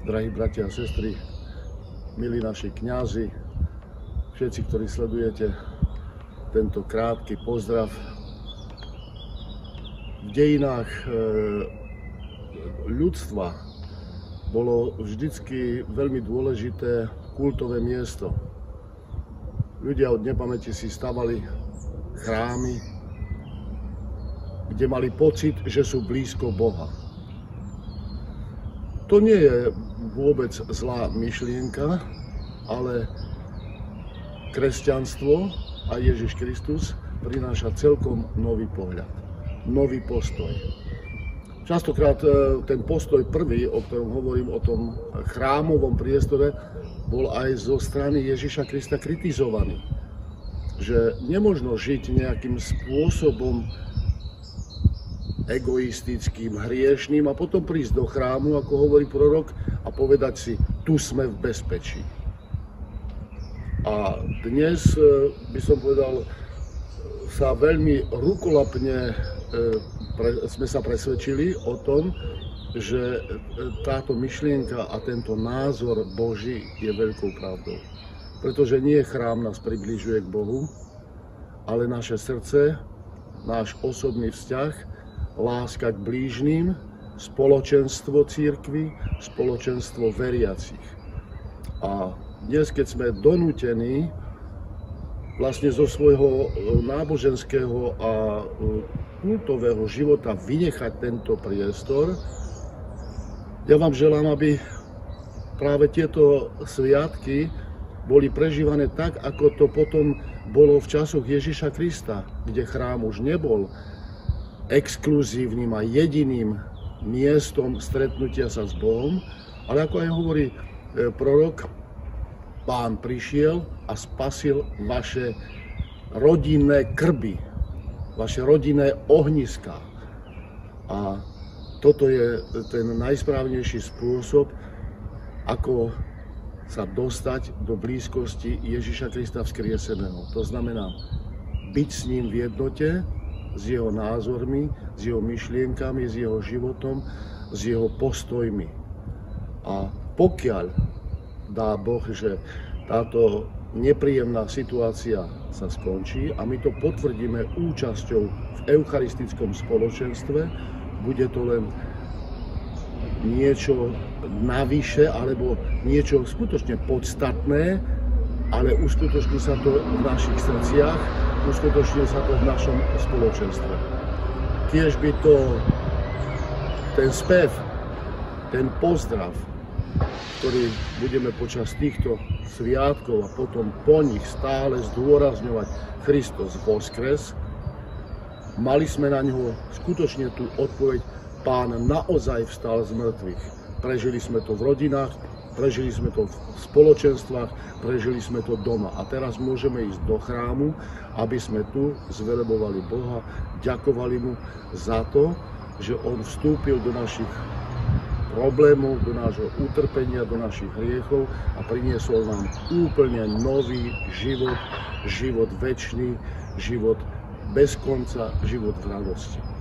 Drahí bratia a sestry, milí naši kňazi, všetci, ktorí sledujete tento krátky pozdrav. V dejinách ľudstva bolo vždycky veľmi dôležité kultové miesto. Ľudia od nepamäti si stavali chrámy, kde mali pocit, že sú blízko Boha. To nie je vôbec zlá myšlienka, ale kresťanstvo a Ježiš Kristus prináša celkom nový pohľad, nový postoj. Častokrát ten postoj prvý, o ktorom hovorím, o tom chrámovom priestore, bol aj zo strany Ježiša Krista kritizovaný. Že nemožno žiť nejakým spôsobom egoistickým, hriešným a potom prísť do chrámu, ako hovorí prorok, a povedať si, tu sme v bezpečí. A dnes by som povedal, sa veľmi rukolapne sme sa presvedčili o tom, že táto myšlienka a tento názor Boží je veľkou pravdou. Pretože nie chrám nás približuje k Bohu, ale naše srdce, náš osobný vzťah, láska k blížnym, spoločenstvo cirkvi, spoločenstvo veriacich. A dnes, keď sme donútení vlastne zo svojho náboženského a kultového života vynechať tento priestor, ja vám želám, aby práve tieto sviatky boli prežívané tak, ako to potom bolo v časoch Ježiša Krista, kde chrám už nebol exkluzívnym a jediným miestom stretnutia sa s Bohom, ale ako aj hovorí prorok, Pán prišiel a spasil vaše rodinné krby, vaše rodinné ohniská. A toto je ten najsprávnejší spôsob, ako sa dostať do blízkosti Ježiša Krista vzkrieseného. To znamená byť s ním v jednote, s jeho názormi, s jeho myšlienkami, s jeho životom, s jeho postojmi. A pokiaľ dá Boh, že táto nepríjemná situácia sa skončí a my to potvrdíme účasťou v eucharistickom spoločenstve, bude to len niečo navyše alebo niečo skutočne podstatné, ale uskutoční sa to v našich srdciach, uskutoční sa to v našom spoločenstve. Tiež by to ten spev, ten pozdrav, ktorý budeme počas týchto sviatkov a potom po nich stále zdôrazňovať Kristus voskres, mali sme na ňo skutočne tú odpoveď, Pán naozaj vstal z mŕtvych. Prežili sme to v rodinách, prežili sme to v spoločenstvách, prežili sme to doma. A teraz môžeme ísť do chrámu, aby sme tu zvelebovali Boha, ďakovali mu za to, že on vstúpil do našich problémov, do nášho utrpenia, do našich hriechov a priniesol nám úplne nový život, život večný, život bez konca, život v radosti.